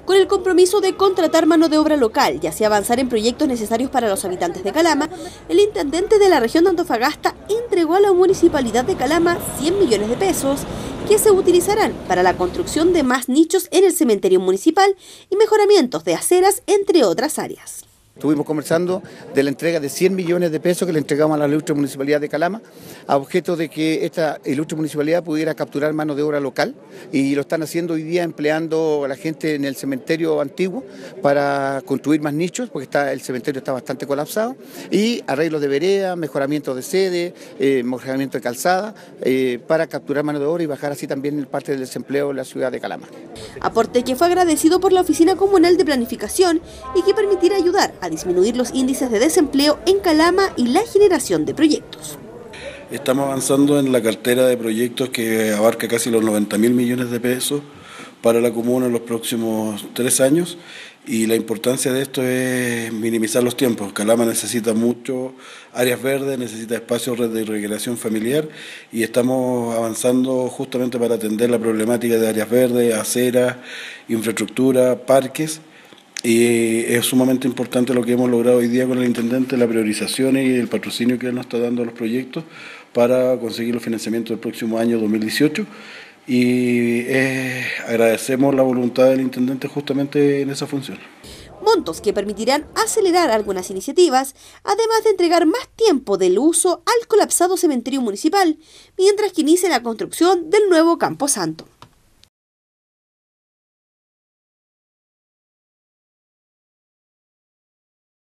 Con el compromiso de contratar mano de obra local y así avanzar en proyectos necesarios para los habitantes de Calama, el intendente de la región de Antofagasta entregó a la municipalidad de Calama 100 millones de pesos que se utilizarán para la construcción de más nichos en el cementerio municipal y mejoramientos de aceras, entre otras áreas. Estuvimos conversando de la entrega de 100 millones de pesos que le entregamos a la ilustre municipalidad de Calama, a objeto de que esta ilustre municipalidad pudiera capturar mano de obra local, y lo están haciendo hoy día empleando a la gente en el cementerio antiguo para construir más nichos, porque el cementerio está bastante colapsado, y arreglos de vereda, mejoramiento de sede, mejoramiento de calzada, para capturar mano de obra y bajar así también el parte del desempleo en la ciudad de Calama. Aporte que fue agradecido por la Oficina Comunal de Planificación y que permitirá ayudar a disminuir los índices de desempleo en Calama y la generación de proyectos. Estamos avanzando en la cartera de proyectos que abarca casi los 90.000 millones de pesos para la comuna en los próximos 3 años, y la importancia de esto es minimizar los tiempos. Calama necesita mucho áreas verdes, necesita espacios de recreación familiar, y estamos avanzando justamente para atender la problemática de áreas verdes, aceras, infraestructura, parques. Y es sumamente importante lo que hemos logrado hoy día con el intendente, la priorización y el patrocinio que él nos está dando a los proyectos para conseguir los financiamientos del próximo año 2018. Y agradecemos la voluntad del intendente justamente en esa función. Montos que permitirán acelerar algunas iniciativas, además de entregar más tiempo del uso al colapsado cementerio municipal, mientras que inicia la construcción del nuevo Camposanto.